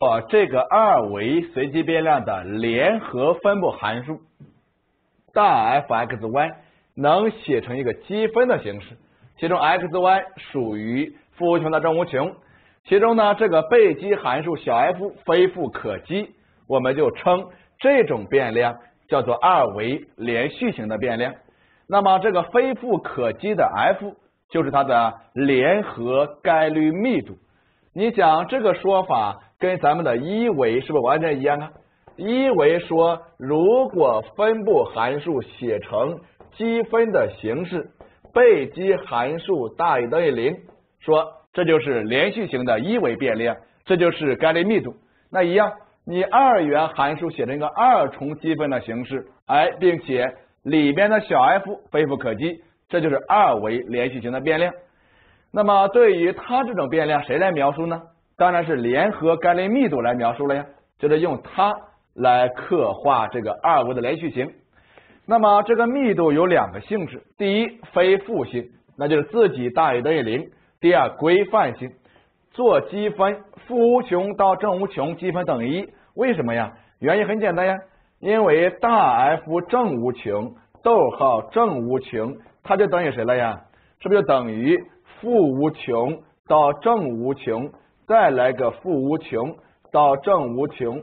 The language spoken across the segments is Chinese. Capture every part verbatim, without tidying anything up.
呃，这个二维随机变量的联合分布函数大 F X Y 能写成一个积分的形式，其中 X Y 属于负无穷到正无穷，其中呢这个被积函数小 f 非负可积，我们就称这种变量叫做二维连续型的变量。那么这个非负可积的 f 就是它的联合概率密度。你想这个说法跟咱们的一维是不是完全一样啊？一维说如果分布函数写成积分的形式，被积函数大于等于零，说这就是连续型的一维变量，这就是概率密度。那一样，你二元函数写成一个二重积分的形式，哎，并且里边的小 f 非负可积，这就是二维连续型的变量。那么对于它这种变量谁来描述呢？当然是联合概率密度来描述了呀，就是用它来刻画这个二维的连续型。那么这个密度有两个性质，第一非负性，那就是自己大于等于零；第二规范性，做积分负无穷到正无穷积分等于一。为什么呀？原因很简单呀，因为大 F 正无穷逗号正无穷，它就等于谁了呀？是不是就等于负无穷到正无穷，再来个负无穷到正无穷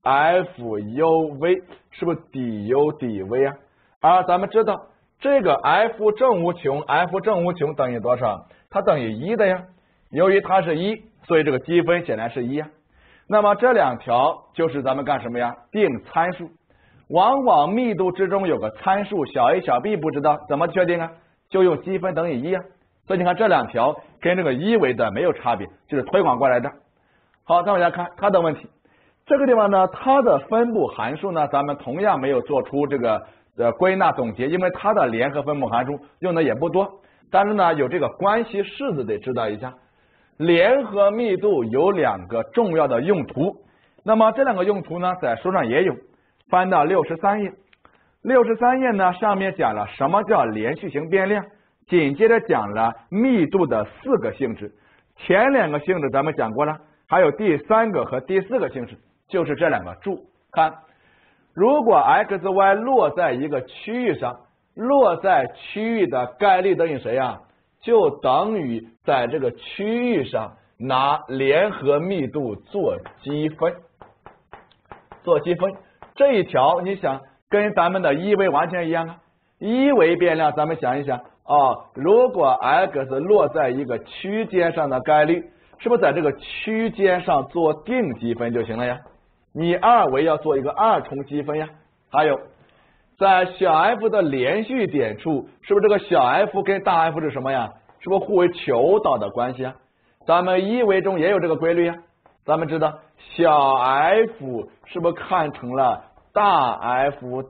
f u v， 是不是底 u 底 v 啊？而咱们知道这个 f 正无穷 f 正无穷等于多少？它等于一的呀。由于它是一，所以这个积分显然是一呀。那么这两条就是咱们干什么呀？定参数。往往密度之中有个参数小 a 小 b 不知道怎么确定啊？就用积分等于一啊。所以你看这两条跟这个一维的没有差别，就是推广过来的。好，再往下看它的问题。这个地方呢，它的分布函数呢，咱们同样没有做出这个呃归纳总结，因为它的联合分布函数用的也不多。但是呢，有这个关系式子得知道一下。联合密度有两个重要的用途，那么这两个用途呢，在书上也有。翻到六十三页，六十三页呢上面讲了什么叫连续型变量，紧接着讲了密度的四个性质。前两个性质咱们讲过了，还有第三个和第四个性质，就是这两个柱。看，如果 x y 落在一个区域上，落在区域的概率等于谁啊？就等于在这个区域上拿联合密度做积分，做积分。这一条你想跟咱们的一维完全一样啊。一维变量咱们想一想哦，如果 x 落在一个区间上的概率，是不是在这个区间上做定积分就行了呀？你二维要做一个二重积分呀。还有在小 f 的连续点处，是不是这个小 f 跟大 F 是什么呀？是不是互为求导的关系啊？咱们一维中也有这个规律呀。咱们知道小 f 是不是看成了大 F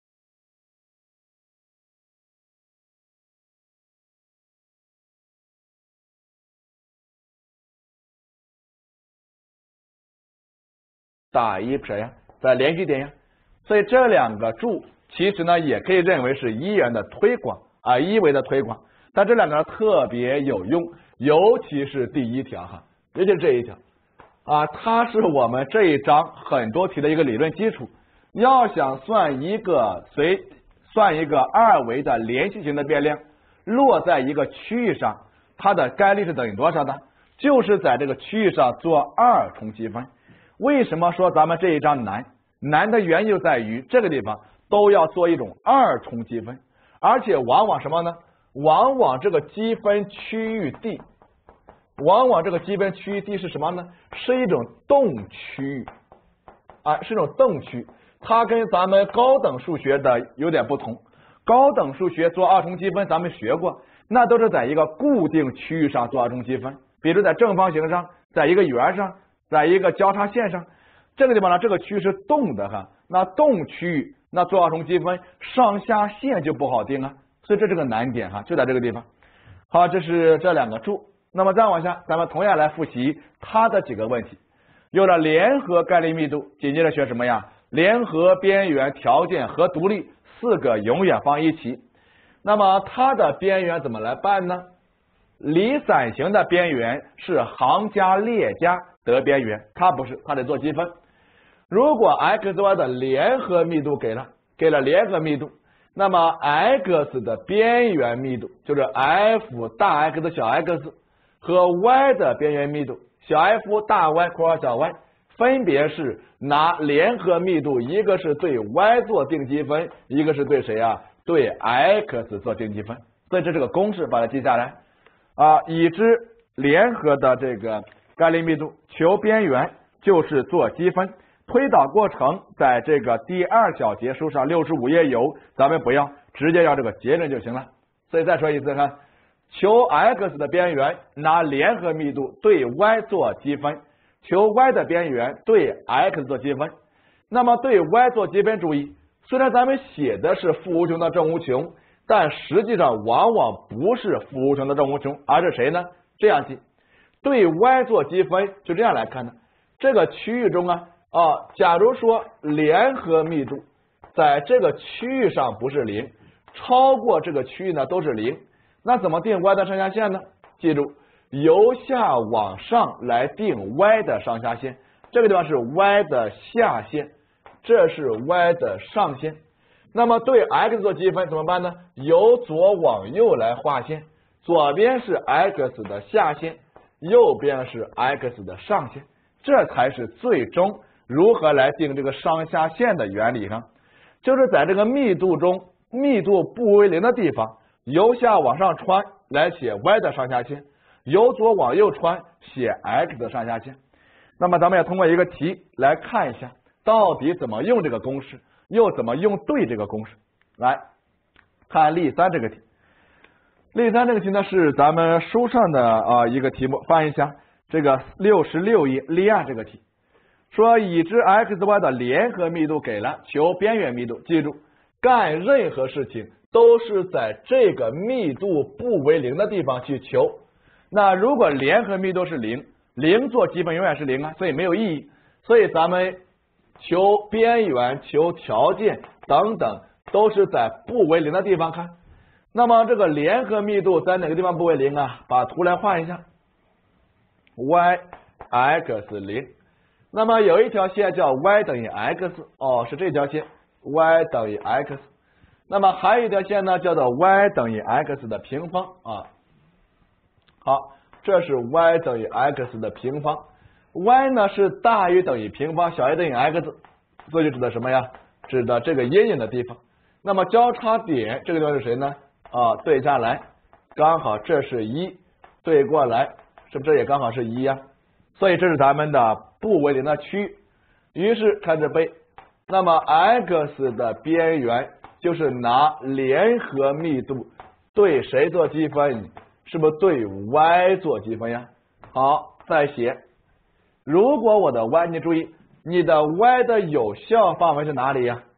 大于谁呀？在连续点呀。所以这两个柱其实呢也可以认为是一元的推广啊，一维的推广。但这两个特别有用，尤其是第一条哈，尤其是这一条啊，它是我们这一章很多题的一个理论基础。要想算一个随算一个二维的连续型的变量，落在一个区域上，它的概率是等于多少的？就是在这个区域上做二重积分。为什么说咱们这一章难？难的原因就在于这个地方都要做一种二重积分，而且往往什么呢？往往这个积分区域 D， 往往这个积分区域 D 是什么呢？是一种动区域啊，是一种动区。它跟咱们高等数学的有点不同。高等数学做二重积分咱们学过，那都是在一个固定区域上做二重积分，比如在正方形上，在一个圆上，在一个交叉线上。这个地方呢，这个区域是动的哈，那动区域那做二重积分上下限就不好定啊，所以这是个难点哈，就在这个地方。好，这是这两个柱。那么再往下，咱们同样来复习它的几个问题。有了联合概率密度，紧接着学什么呀？联合边缘条件和独立四个永远放一起。那么它的边缘怎么来办呢？ 离散形的边缘是行加列加得边缘，它不是，它得做积分。如果 x y 的联合密度给了，给了联合密度，那么 x 的边缘密度就是 f 大 X 小 x 和 y 的边缘密度小 f 大 Y 括号小 y， 分别是拿联合密度，一个是对 y 做定积分，一个是对谁啊？对 x 做定积分。所以这是个公式，把它记下来啊。已知联合的这个概率密度，求边缘就是做积分。推导过程在这个第二小节书上六十五页有，咱们不要，直接要这个结论就行了。所以再说一次，看，求 x 的边缘拿联合密度对 y 做积分，求 y 的边缘对 x 做积分。那么对 y 做积分，注意，虽然咱们写的是负无穷到正无穷，但实际上往往不是负无穷的正无穷，而是谁呢？这样记，对 y 做积分就这样来看的。这个区域中啊啊，假如说联合密度在这个区域上不是零，超过这个区域呢都是零，那怎么定 y 的上下限呢？记住，由下往上来定 y 的上下限，这个地方是 y 的下限，这是 y 的上限。那么对 x 做积分怎么办呢？由左往右来画线，左边是 x 的下限，右边是 x 的上限，这才是最终如何来定这个上下限的原理呢？就是在这个密度中，密度不为零的地方，由下往上穿来写 y 的上下限，由左往右穿写 x 的上下限。那么咱们也通过一个题来看一下，到底怎么用这个公式，又怎么用对这个公式。来看例三这个题，例三这个题呢是咱们书上的啊、呃、一个题目，翻一下这个六十六页例二这个题。说已知 x y 的联合密度给了，求边缘密度。记住，干任何事情都是在这个密度不为零的地方去求。那如果联合密度是零，零做积分永远是零啊，所以没有意义。所以咱们求边缘、求条件等等，都是在不为零的地方看。那么这个联合密度在哪个地方不为零啊？把图来画一下 ，y x 零。那么有一条线叫 y 等于 x， 哦，是这条线 y 等于 x。那么还有一条线呢，叫做 y 等于 x 的平方啊。好，这是 y 等于 x 的平方 ，y 呢是大于等于平方，小于等于 x， 这就指的什么呀？指的这个阴影的地方。那么交叉点这个地方是谁呢？啊，对下来，刚好这是一，对过来，是不是这也刚好是一呀？所以这是咱们的不为零的区域。于是看着背，那么 x 的边缘就是拿联合密度对谁做积分？是不是对 y 做积分呀？好，再写。如果我的 y， 你注意，你的 y 的有效范围是哪里呀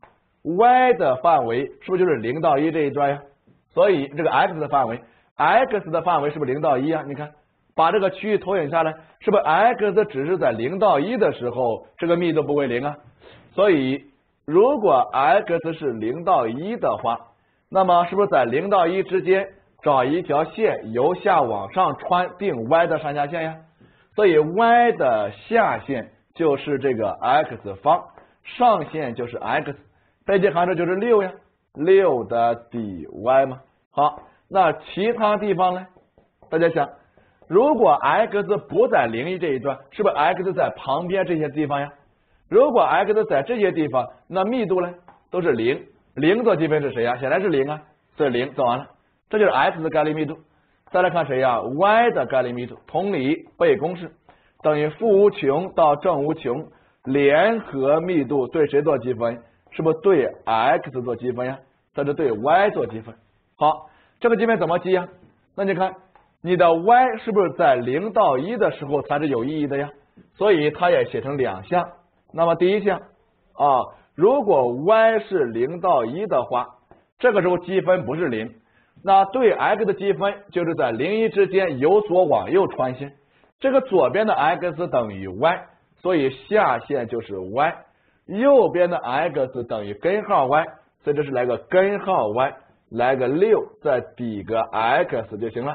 ？y 的范围是不是就是零到一这一端呀？所以这个 x 的范围 ，x 的范围是不是零到一啊？你看。把这个区域投影下来，是不是 x 只是在零到一的时候，这个密度不为零啊？所以如果 x 是零到一的话，那么是不是在零到一之间找一条线由下往上穿定 y 的上下限呀？所以 y 的下限就是这个 x 方，上限就是 x， 背积函数就是六呀，六的底 y 嘛。好，那其他地方呢？大家想。如果 x 不在零一这一端，是不是 x 在旁边这些地方呀？如果 x 在这些地方，那密度呢都是零，零做积分是谁呀？显然是零啊，所以零做完了，这就是 x 的概率密度。再来看谁呀 ？y 的概率密度。同理，背公式等于负无穷到正无穷，联合密度对谁做积分？是不是对 x 做积分呀？这是对 y 做积分。好，这个积分怎么记呀？那你看。你的 y 是不是在零到一的时候才是有意义的呀？所以它也写成两项。那么第一项啊，如果 y 是零到一的话，这个时候积分不是零，那对 x 的积分就是在零一之间由左往右穿线。这个左边的 x 等于 y， 所以下限就是 y， 右边的 x 等于根号 y， 所以这是来个根号 y， 来个六再抵个 x 就行了。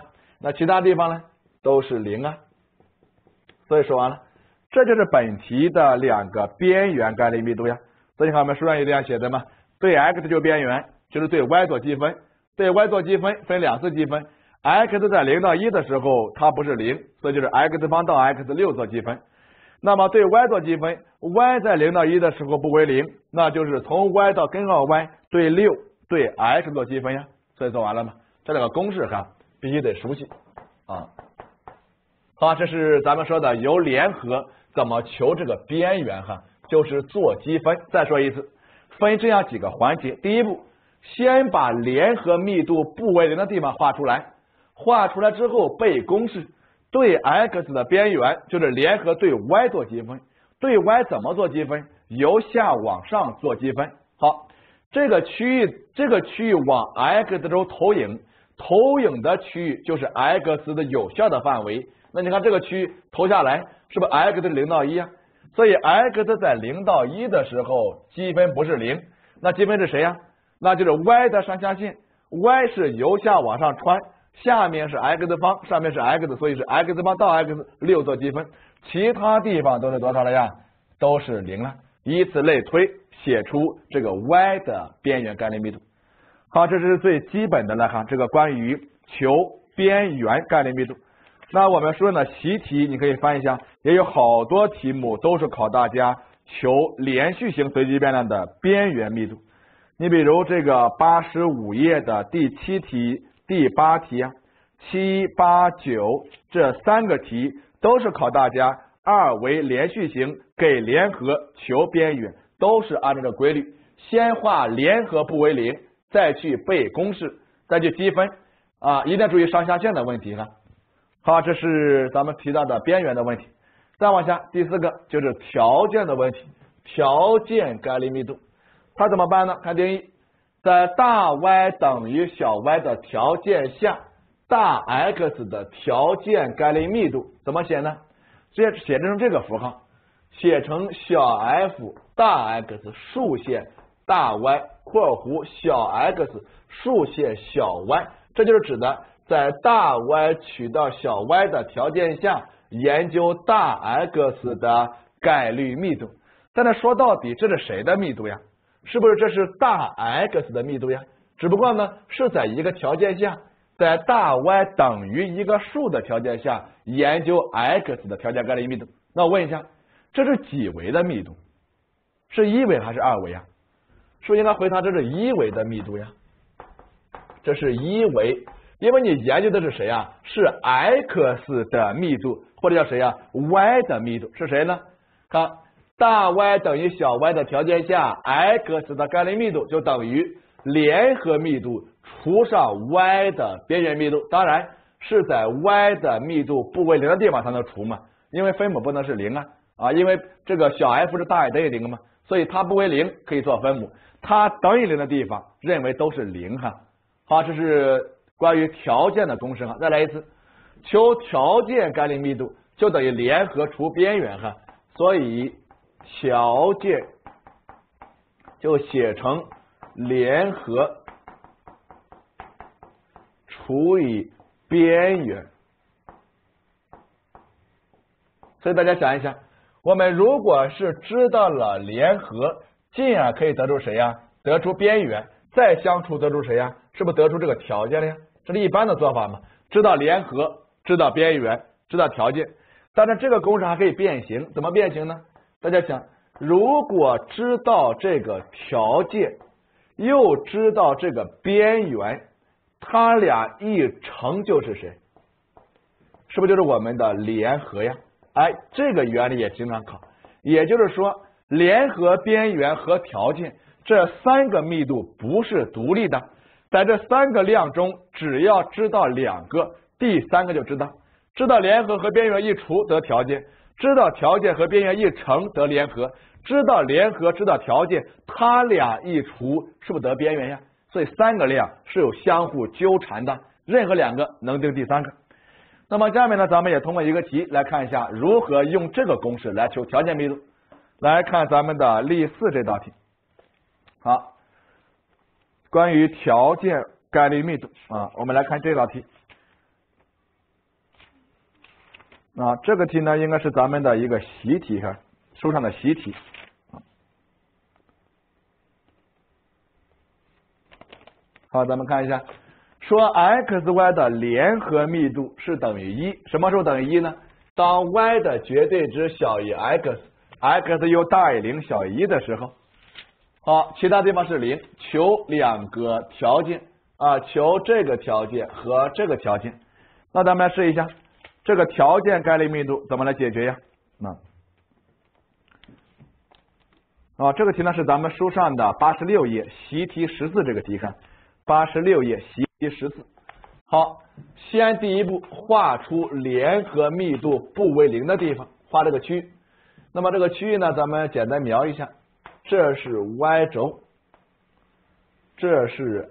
那其他地方呢都是零啊。所以说完了，这就是本题的两个边缘概率密度呀。所以你看我们书上也这样写的嘛，对 x 就边缘，就是对 y 做积分，对 y 做积分分两次积分 ，x 在零到一的时候它不是零，所以就是 x 方到 x 六做积分。那么对 y 做积分 ，y 在零到一的时候不为零，那就是从 y 到根号 y 对六对 x 做积分呀。所以做完了嘛，这两个公式哈必须得熟悉啊。好，这是咱们说的由联合怎么求这个边缘哈，就是做积分。再说一次，分这样几个环节。第一步，先把联合密度不为零的地方画出来，画出来之后背公式。对 x 的边缘就是联合对 y 做积分，对 y 怎么做积分？由下往上做积分。好，这个区域这个区域往 x 轴投影，投影的区域就是 x 的有效的范围。那你看这个区域投下来，是不是 x 的零到一啊？所以 x 在零到一的时候积分不是零，那积分是谁呀？那就是 y 的上下限 ，y 是由下往上穿。下面是 x 方，上面是 x， 所以是 x 方到 x 六做积分，其他地方都是多少了呀？都是零了。以此类推，写出这个 y 的边缘概率密度。好，这是最基本的了哈，这个关于求边缘概率密度。那我们说呢，习题你可以翻一下，也有好多题目都是考大家求连续型随机变量的边缘密度。你比如这个八十五页的第七题。第八题啊，七八九这三个题都是考大家二维连续型给联合求边缘，都是按照这个规律，先画联合不为零，再去背公式，再去积分啊，一定要注意上下限的问题哈。好，这是咱们提到的边缘的问题。再往下，第四个就是条件的问题，条件概率密度，它怎么办呢？看定义。在大 Y 等于小 y 的条件下，大 X 的条件概率密度怎么写呢？直接写成这个符号，写成小 f 大 X 竖线大 Y 括弧小 X 竖线小 y， 这就是指的在大 Y 取到小 y 的条件下，研究大 X 的概率密度。但是说到底，这是谁的密度呀？是不是这是大 X 的密度呀？只不过呢是在一个条件下，在大 Y 等于一个数的条件下研究 X 的条件概率密度。那我问一下，这是几维的密度？是一维还是二维啊？是不是应该回答这是一维的密度呀？这是一维，因为你研究的是谁啊？是 X 的密度，或者叫谁啊 ？Y 的密度是谁呢？看。大 Y 等于小 y 的条件下 ，x 的概率密度就等于联合密度除上 y 的边缘密度，当然是在 y 的密度不为零的地方才能除嘛，因为分母不能是零啊啊，因为这个小 f 是大于等于零嘛，所以它不为零可以做分母，它等于零的地方认为都是零哈。好，这是关于条件的公式哈。再来一次，求条件概率密度就等于联合除边缘哈，所以。条件就写成联合除以边缘，所以大家想一想，我们如果是知道了联合，进而可以得出谁呀？得出边缘，再相除得出谁呀？是不是得出这个条件了呀？这是一般的做法嘛？知道联合，知道边缘，知道条件，但是这个公式还可以变形，怎么变形呢？大家想，如果知道这个条件，又知道这个边缘，它俩一乘就是谁？是不是就是我们的联合呀？哎，这个原理也经常考。也就是说，联合、边缘和条件这三个密度不是独立的，在这三个量中，只要知道两个，第三个就知道。知道联合和边缘一除得条件。知道条件和边缘一乘得联合，知道联合知道条件，它俩一除是不是得边缘呀？所以三个量是有相互纠缠的，任何两个能定第三个。那么下面呢，咱们也通过一个题来看一下如何用这个公式来求条件密度。来看咱们的例四这道题。好，关于条件概率密度啊，我们来看这道题。 啊，这个题呢应该是咱们的一个习题，看书上的习题。好，咱们看一下，说 x y 的联合密度是等于一，什么时候等于一呢？当 y 的绝对值小于 x，x 又大于零小于一的时候。好，其他地方是零，求两个条件啊，求这个条件和这个条件。那咱们来试一下，这个条件概率密度怎么来解决呀？那啊，这个题呢是咱们书上的八十六页习题十四这个题，看八十六页习题十四。好，先第一步画出联合密度不为零的地方，画这个区域。那么这个区域呢，咱们简单描一下，这是 y 轴，这是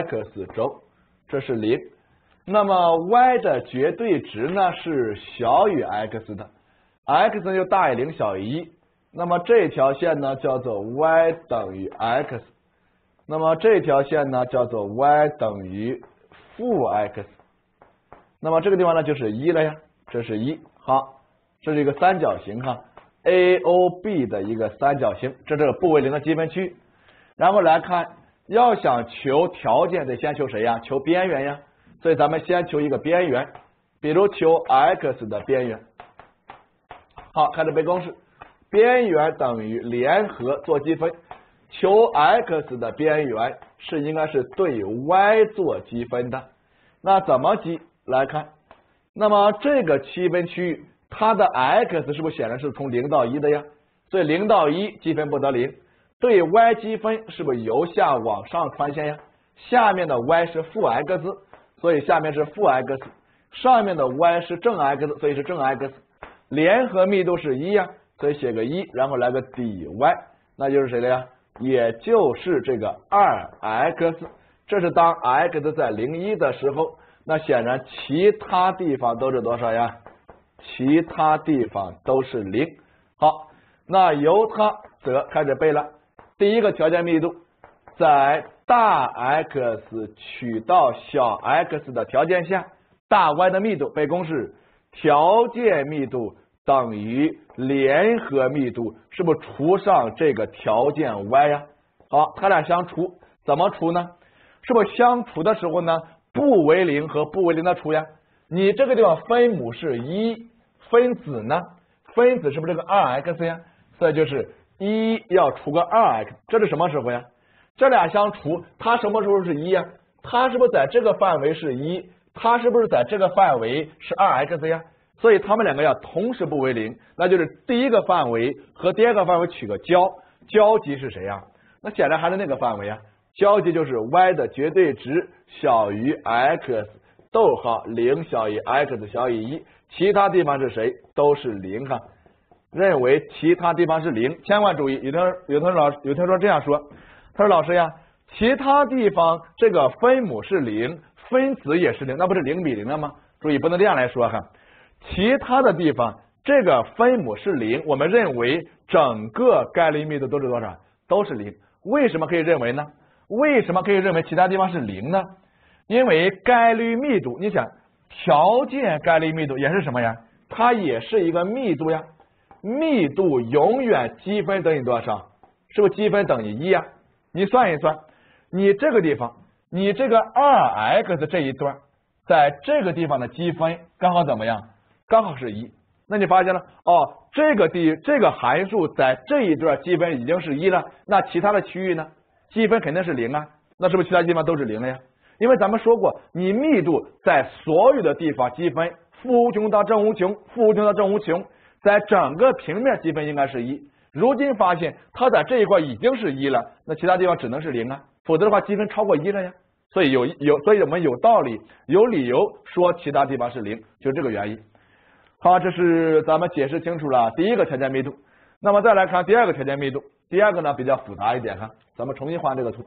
x 轴，这是零。那么 y 的绝对值呢是小于 x 的 ，x 就大于零小于一。那么这条线呢叫做 y 等于 x， 那么这条线呢叫做 y 等于负 x， 那么这个地方呢就是一了呀，这是一。好，这是一个三角形哈 ，A O B 的一个三角形，这是个不为零的积分区。然后来看，要想求条件，得先求谁呀？求边缘呀。所以咱们先求一个边缘，比如求 x 的边缘。好，看这背公式，边缘等于联合做积分，求 x 的边缘是应该是对 y 做积分的。那怎么积？来看，那么这个积分区域，它的 x 是不是显然是从零到一的呀？所以零到一积分不得零，对 y 积分是不是由下往上穿线呀？下面的 y 是负 x， 所以下面是负 x， 上面的 y 是正 x， 所以是正 x， 联合密度是一呀，所以写个一，然后来个底 y， 那就是谁的呀？也就是这个 二 x， 这是当 x 在零一的时候，那显然其他地方都是多少呀？其他地方都是零。好，那由它则开始背了。第一个条件密度，在大 X 取到小 x 的条件下，大 Y 的密度背公式，条件密度等于联合密度，是不是除上这个条件 Y 呀？好，它俩相除，怎么除呢？是不是相除的时候呢，不为零和不为零的除呀？你这个地方分母是一，分子呢？分子是不是这个 二 x 呀？所以就是一要除个 二 x， 这是什么时候呀？这俩相除，它什么时候是一呀？它是不是在这个范围是一？它是不是在这个范围是 二 x 呀？所以它们两个要同时不为零，那就是第一个范围和第二个范围取个交，交集是谁呀？那显然还是那个范围啊，交集就是 y 的绝对值小于 x， 逗号零小于 x 小于一，其他地方是谁？都是零哈。认为其他地方是零，千万注意，有的有的老有同学说这样说，他说老师呀，其他地方这个分母是零，分子也是零，那不是零比零了吗？注意不能这样来说哈，其他的地方这个分母是零，我们认为整个概率密度都是多少？都是零。为什么可以认为呢？为什么可以认为其他地方是零呢？因为概率密度，你想条件概率密度也是什么呀？它也是一个密度呀。密度永远积分等于多少？是不是积分等于一呀？你算一算，你这个地方，你这个 二 x 这一段，在这个地方的积分刚好怎么样？刚好是一。那你发现了，哦，这个地这个函数在这一段积分已经是一了，那其他的区域呢？积分肯定是零啊，那是不是其他地方都是零了呀？因为咱们说过，你密度在所有的地方积分，负无穷到正无穷，负无穷到正无穷。在整个平面积分应该是一，如今发现它在这一块已经是一了，那其他地方只能是零啊，否则的话积分超过一了呀。所以有有，所以我们有道理有理由说其他地方是零，就是这个原因。好，这是咱们解释清楚了第一个条件密度。那么再来看第二个条件密度，第二个呢比较复杂一点哈，咱们重新画这个图。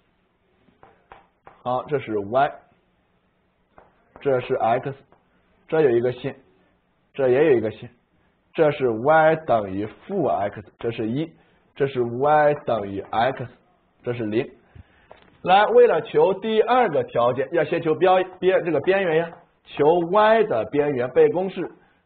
好，这是 y， 这是 x， 这有一个线，这也有一个线。这是 y 等于负 x， 这是一，这是 y 等于 x， 这是零。来，为了求第二个条件，要先求边边这个边缘呀，求 y 的边缘背公式，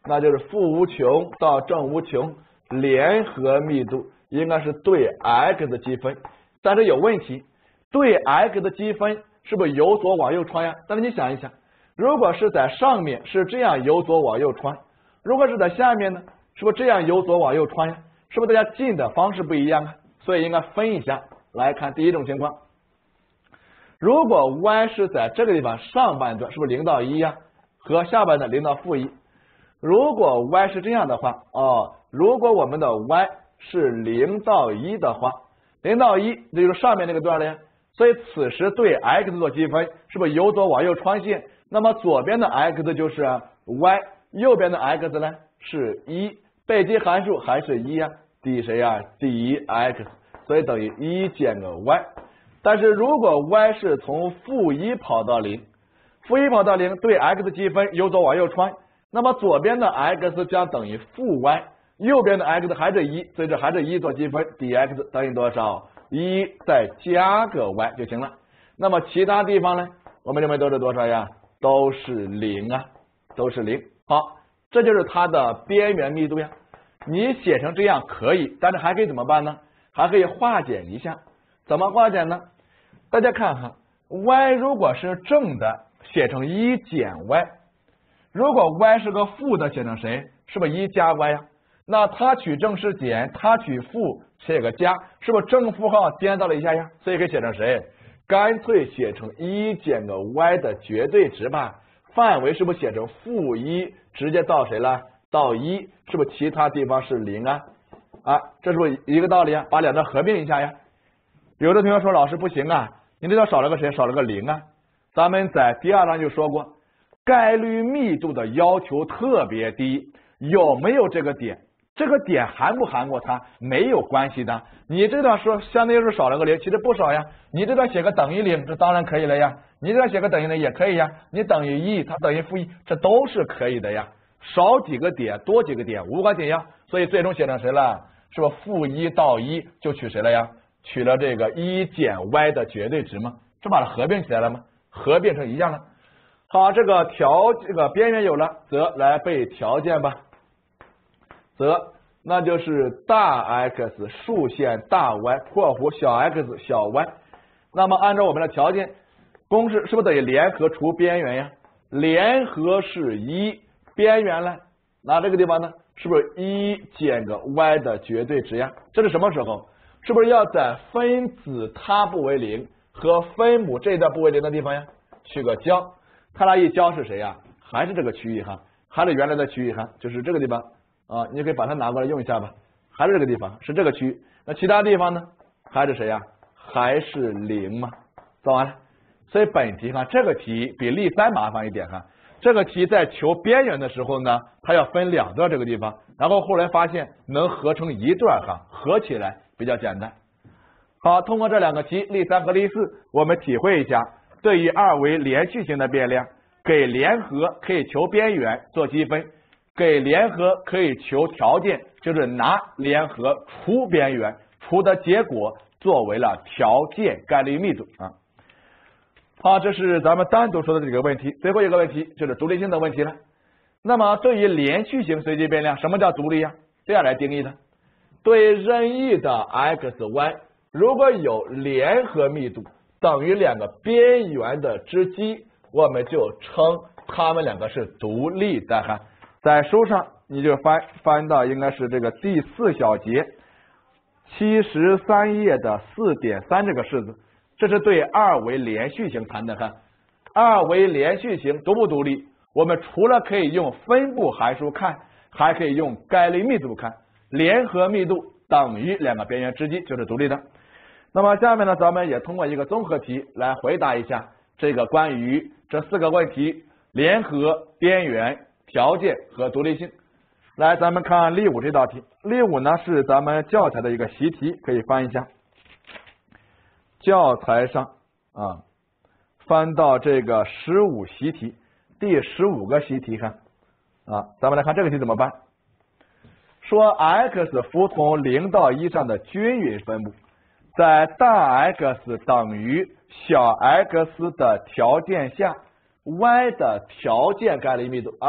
那就是负无穷到正无穷联合密度应该是对 x 积分，但是有问题，对 x 的积分是不是由左往右穿呀？但是你想一想，如果是在上面是这样由左往右穿，如果是在下面呢，是不是这样由左往右穿呀？是不是大家进的方式不一样啊？所以应该分一下来看第一种情况，如果 y 是在这个地方上半段，是不是零到一呀？和下半段零到负一。如果 y 是这样的话，哦，如果我们的 y 是零到一的话，零到一这就是上面那个段了呀。所以此时对 x 做积分，是不是由左往右穿线？那么左边的 x 就是 y， 右边的 x 呢是一，被积函数还是一啊，抵谁啊？抵 x， 所以等于一减个 y。但是如果 y 是从负一跑到零，负一跑到零，对 x 积分由左往右穿，那么左边的 x 将等于负 y， 右边的 x 还是一，所以这还是一做积分，抵 x 等于多少？一再加个 y 就行了。那么其他地方呢，我们认为都是多少呀？都是零啊，都是零。好，这就是它的边缘密度呀。你写成这样可以，但是还可以怎么办呢？还可以化简一下。怎么化简呢？大家看哈 ，y 如果是正的，写成一减 y； 如果 y 是个负的，写成谁？是不是一加 y 呀？那它取正是减，它取负写个加，是不是正负号颠倒了一下呀？所以可以写成谁？干脆写成一减个 y 的绝对值吧。范围是不是写成负一，直接到谁了？到一，是不是其他地方是零啊？啊，这是不是一个道理啊？把两者合并一下呀。有的同学说老师不行啊，你这道少了个谁？少了个零啊。咱们在第二章就说过，概率密度的要求特别低，有没有这个点？这个点含不含过它没有关系的。你这段说相当于是少了个零，其实不少呀。你这段写个等于零，这当然可以了呀。你这段写个等于零也可以呀。你等于一，它等于负一，这都是可以的呀。少几个点，多几个点，无关紧要。所以最终写成谁了？是不是负一到一就取谁了呀？取了这个一减 y 的绝对值吗？这把它合并起来了吗？合并成一样了。好，这个条这个边缘有了，则来背条件吧。则那就是大 X 竖线大 Y 括弧小 x 小 y。那么按照我们的条件，公式是不是等于联合除边缘呀？联合是一，边缘呢？那这个地方呢，是不是一减个 y 的绝对值呀？这是什么时候？是不是要在分子它不为零和分母这一段不为零的地方呀？取个交，它那一交是谁呀？还是这个区域哈，还是原来的区域哈，就是这个地方啊，你可以把它拿过来用一下吧。还是这个地方，是这个区域。那其他地方呢？还是谁呀？还是零嘛？做完了。所以本题哈，这个题比例三麻烦一点哈。这个题在求边缘的时候呢，它要分两段这个地方，然后后来发现能合成一段哈，合起来比较简单。好，通过这两个题，例三和例四，我们体会一下，对于二维连续型的变量，给联合可以求边缘做积分，给联合可以求条件，就是拿联合除边缘，除的结果作为了条件概率密度啊。好，这是咱们单独说的这个问题。最后一个问题就是独立性的问题了。那么对于连续型随机变量，什么叫独立呀？这样来定义的：对任意的 x y， 如果有联合密度等于两个边缘的之积，我们就称它们两个是独立的哈。在书上你就翻翻到应该是这个第四小节七十三页的 四点三 这个式子。这是对二维连续型谈的哈，二维连续型独不独立？我们除了可以用分布函数看，还可以用概率密度看。联合密度等于两个边缘之积就是独立的。那么下面呢，咱们也通过一个综合题来回答一下这个关于这四个问题：联合、边缘、条件和独立性。来，咱们看例五这道题。例五呢是咱们教材的一个习题，可以翻一下。教材上啊，翻到这个十五习题，第十五个习题看啊，咱们来看这个题怎么办？说 x 服从零到一上的均匀分布，在大 X 等于小 x 的条件下 ，y 的条件概率密度啊，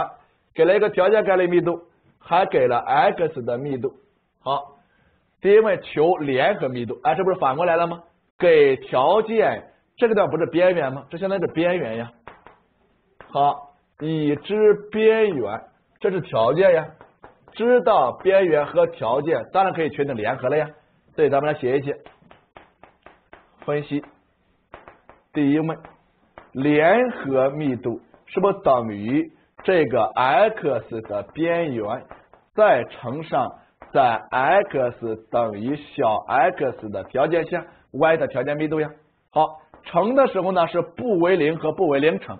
给了一个条件概率密度，还给了 x 的密度。好，第一问求联合密度，哎，这不是反过来了吗？给条件，这个地方不是边缘吗？这现在是边缘呀。好，已知边缘，这是条件呀。知道边缘和条件，当然可以确定联合了呀。所以咱们来写一写，分析。第一问，联合密度是不是等于这个 x 的边缘再乘上在 x 等于小 x 的条件下 y 的条件密度呀？好，乘的时候呢是不为零和不为零乘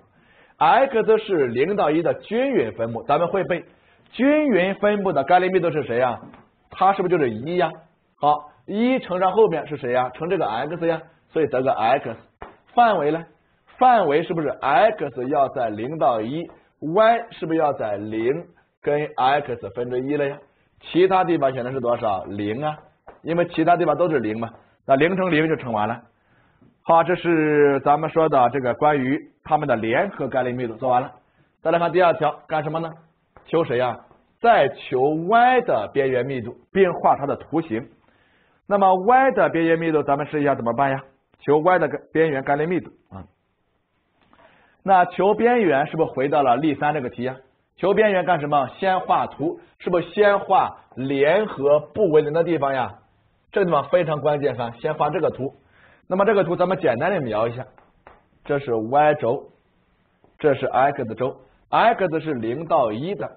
，x 是零到一的均匀分布，咱们会背均匀分布的概率密度是谁呀？它是不是就是一呀？好，一乘上后面是谁呀？乘这个 x 呀，所以得个 x。范围呢？范围是不是 x 要在零到一 ，y 是不是要在零跟 x 分之一了呀？其他地方选的是多少？零啊，因为其他地方都是零嘛，那零乘零就乘完了。好，这是咱们说的这个关于它们的联合概率密度做完了。再来看第二条，干什么呢？求谁啊？再求 y 的边缘密度，并画它的图形。那么 y 的边缘密度，咱们试一下怎么办呀？求 y 的边缘概率密度啊。那求边缘是不是回到了例三这个题呀？求边缘干什么？先画图，是不是先画联合不为零的地方呀？这个地方非常关键哈，先画这个图。那么这个图咱们简单的描一下，这是 y 轴，这是 x 轴 ，x 是零到一的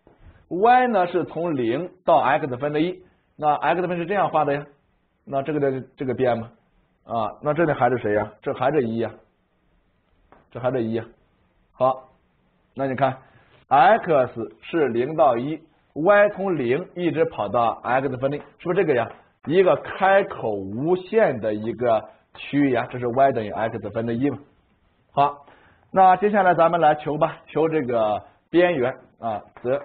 ，y 呢是从零到 x 分之一，那 x 分是这样画的呀，那这个的这个边嘛，啊，那这里还是谁呀？这还是一呀，这还是一呀。好，那你看 x 是零到一 ，y 从零一直跑到 x 分之一，是不是这个呀？一个开口无限的一个区域呀，这是 y 等于 x 分之一嘛。好，那接下来咱们来求吧，求这个边缘啊，则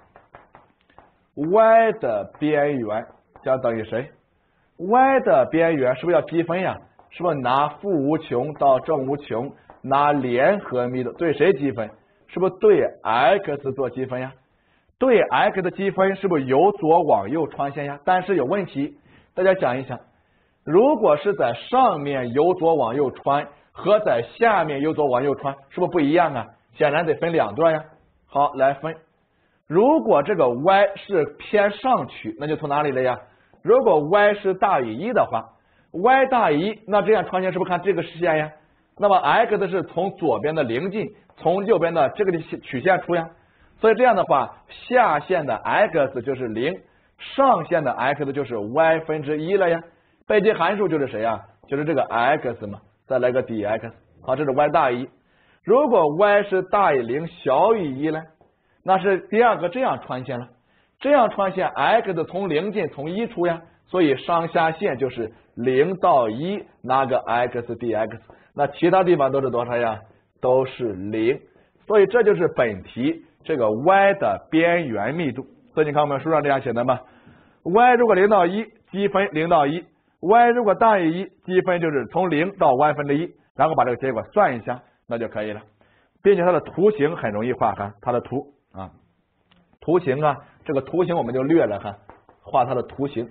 y 的边缘将等于谁 ？y 的边缘是不是要积分呀？是不是拿负无穷到正无穷，拿联合密度对谁积分？是不是对 x 做积分呀？对 x 的积分是不是由左往右穿线呀？但是有问题，大家讲一下，如果是在上面由左往右穿和在下面由左往右穿，是不是不一样啊？显然得分两段呀。好，来分。如果这个 y 是偏上取，那就从哪里了呀？如果 y 是大于一的话 ，y 大于一，那这样穿线是不是看这个实线呀？那么 x 是从左边的零进，从右边的这个曲线出呀。所以这样的话，下线的 x 就是零，上线的 x 就是 y 分之一了呀。背积函数就是谁呀？就是这个 x 嘛，再来个 dx。好，这是 y 大于一。如果 y 是大于零，小于一呢？那是第二个这样穿线了。这样穿线 x 从零进，从一出呀。所以上下线就是零到一，拿个 x dx。那其他地方都是多少呀？都是零。所以这就是本题这个 y 的边缘密度。所以你看我们书上这样写的嘛 ，y 如果零到一，积分零到一 ；y 如果大于一，积分就是从零到 y 分之一，然后把这个结果算一下，那就可以了。并且它的图形很容易画，看它的图啊，图形啊，这个图形我们就略了看，画它的图形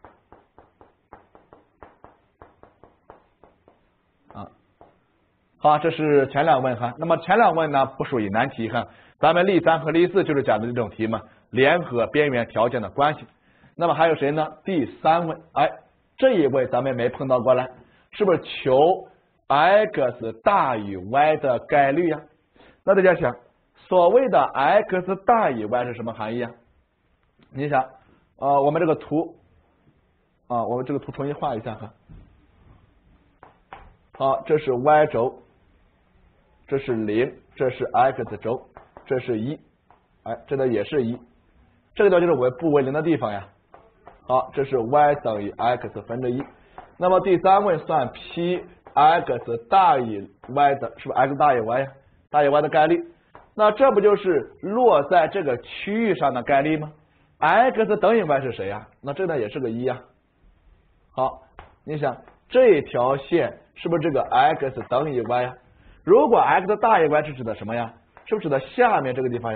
啊。好，这是前两问哈。那么前两问呢不属于难题哈，咱们例三和例四就是讲的这种题嘛，联合边缘条件的关系。那么还有谁呢？第三问，哎，这一问咱们没碰到过来，是不是求 x 大于 y 的概率呀？那大家想，所谓的 x 大于 y 是什么含义啊？你想，呃，我们这个图啊，我们这个图重新画一下哈。好，这是 y 轴，这是零，这是 x 轴，这是一，哎，这个也是一，这个地方就是我们不为零的地方呀。好，这是 y 等于 x 分之一。那么第三问算 p x 大于 y 的，是不是 x 大于 y 呀？大于 y 的概率，那这不就是落在这个区域上的概率吗 ？x 等于 y 是谁呀？那这呢也是个一呀。好，你想这条线是不是这个 x 等于 y 呀？如果 x 大于 y 是指的什么呀？是不是指的下面这个地方呀？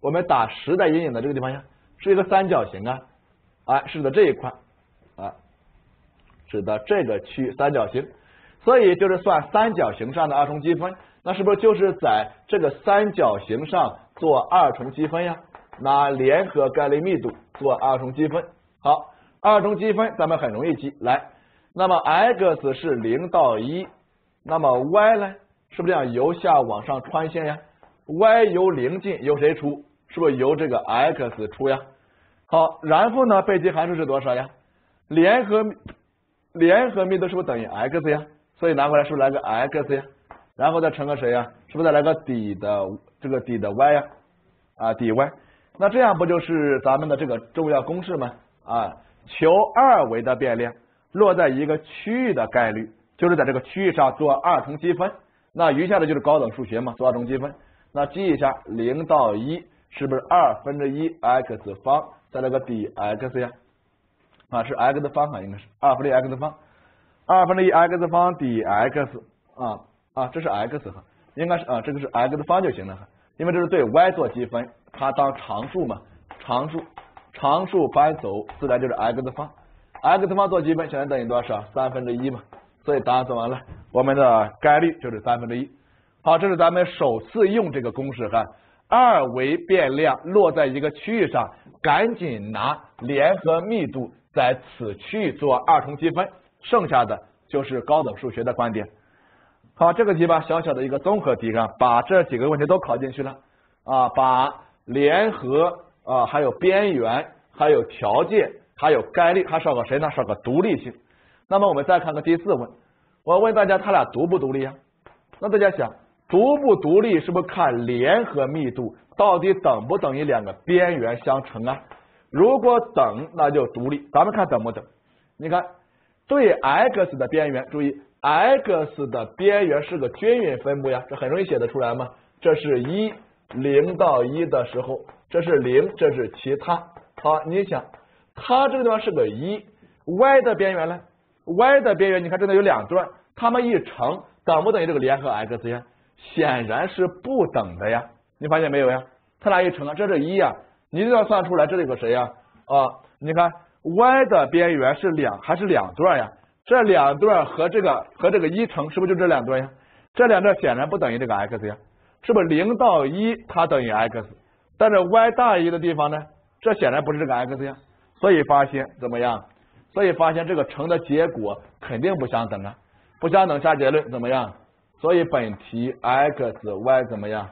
我们打时的阴影的这个地方呀，是一个三角形啊，啊，是的这一块啊，指的这个区域三角形，所以就是算三角形上的二重积分，那是不是就是在这个三角形上做二重积分呀？拿联合概率密度做二重积分。好，二重积分咱们很容易记，来，那么 x 是零到一，那么 y 呢，是不是这样由下往上穿线呀 ？y 由零进，由谁出？是不是由这个 x 出呀？好，然后呢，被积函数是多少呀？联合联合密度是不是等于 x 呀？所以拿过来是不是来个 x 呀？然后再乘个谁呀？是不是再来个底的这个底的 y 呀？啊，底 y。那这样不就是咱们的这个重要公式吗？啊，求二维的变量落在一个区域的概率，就是在这个区域上做二重积分。那余下的就是高等数学嘛，做二重积分。那记一下，零到一是不是二分之一 x 方再来个底 x 呀？啊，是 x 方啊，应该是二分之一 x 方，二分之一 x 方底 x 啊啊，这是 x 哈，应该是啊，这个是 x 方就行了哈，因为这是对 y 做积分。它当常数嘛，常数常数搬走，自然就是 x 方 ，x 方做积分，现在等于多少？三分之一嘛，所以答案做完了，我们的概率就是三分之一。好，这是咱们首次用这个公式哈，二维变量落在一个区域上，赶紧拿联合密度在此区域做二重积分，剩下的就是高等数学的观点。好，这个题吧，小小的一个综合题啊，把这几个问题都考进去了啊，把联合啊，还有边缘，还有条件，还有概率，还少个谁呢？少个独立性。那么我们再看个第四问，我问大家，它俩独不独立啊？那大家想，独不独立是不是看联合密度到底等不等于两个边缘相乘啊？如果等，那就独立。咱们看等不等？你看，对 x 的边缘，注意 x 的边缘是个均匀分布呀，这很容易写得出来吗？这是一。零到一的时候，这是零，这是其他。好，你想，它这个地方是个一 ，y 的边缘呢 ？y 的边缘，你看这里有两段，它们一乘，等不等于这个联合 x 呀？显然是不等的呀。你发现没有呀？它俩一乘啊，这是一呀，你就要算出来，这里有个谁呀？啊，你看 y 的边缘是两还是两段呀？这两段和这个和这个一乘，是不是就这两段呀？这两段显然不等于这个 x 呀。是不是零到一它等于 x， 但是 y 大于一的地方呢，这显然不是这个 x 呀，所以发现怎么样？所以发现这个乘的结果肯定不相等啊，不相等下结论怎么样？所以本题 x y 怎么样？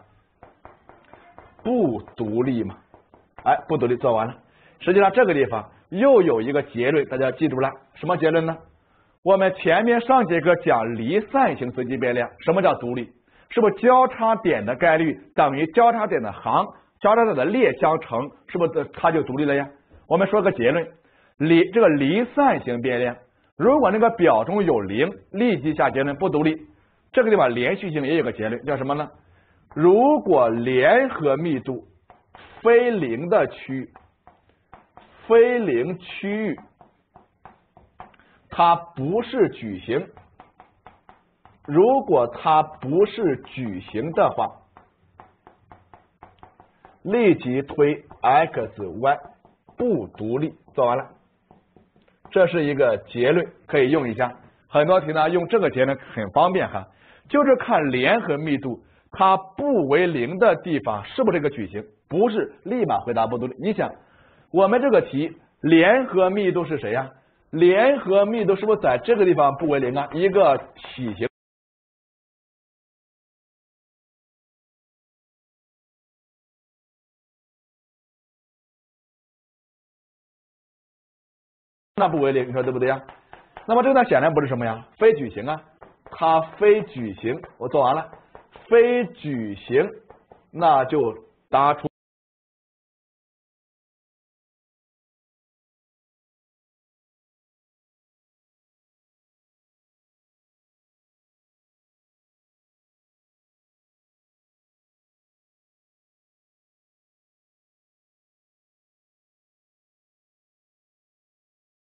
不独立嘛，哎，不独立做完了。实际上这个地方又有一个结论，大家记住了，什么结论呢？我们前面上节课讲离散型随机变量，什么叫独立？是不是交叉点的概率等于交叉点的行，交叉点的列相乘，是不是它就独立了呀？我们说个结论，离这个离散型变量，如果那个表中有零，立即下结论不独立。这个地方连续性也有个结论，叫什么呢？如果联合密度非零的区域，非零区域，它不是矩形。如果它不是矩形的话，立即推 x y 不独立。做完了，这是一个结论，可以用一下。很多题呢用这个结论很方便哈，就是看联合密度，它不为零的地方是不是这个矩形？不是，立马回答不独立。你想，我们这个题联合密度是谁呀？联合密度是不是在这个地方不为零啊？一个体型。那不为零，你说对不对呀？那么这个呢，显然不是什么呀？非矩形啊，它非矩形。我做完了，非矩形，那就答出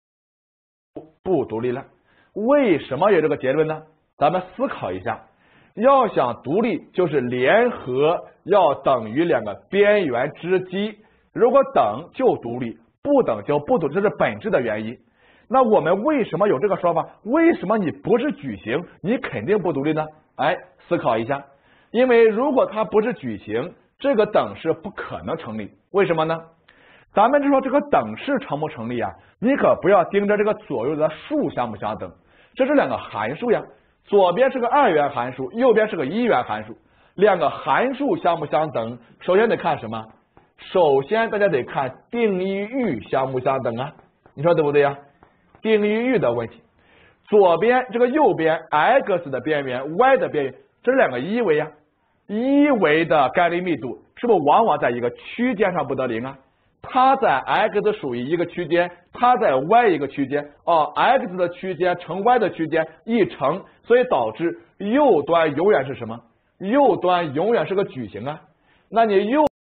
不独立了。为什么有这个结论呢？咱们思考一下。 要想独立，就是联合要等于两个边缘之积，如果等就独立，不等就不独立，这是本质的原因。那我们为什么有这个说法？为什么你不是矩形，你肯定不独立呢？哎，思考一下，因为如果它不是矩形，这个等式不可能成立。为什么呢？咱们就说这个等式成不成立啊？你可不要盯着这个左右的数相不相等，这是两个函数呀，左边是个二元函数，右边是个一元函数，两个函数相不相等？首先得看什么？首先大家得看定义域相不相等啊？你说对不对呀？定义域的问题，左边这个右边 x 的边缘 y 的边缘，这是两个一维啊，一维的概率密度是不是往往在一个区间上不得零啊？它在 x 属于一个区间，它在 y 一个区间，哦 x 的区间乘 y 的区间一乘，所以导致右端永远是什么？右端永远是个矩形啊。那你右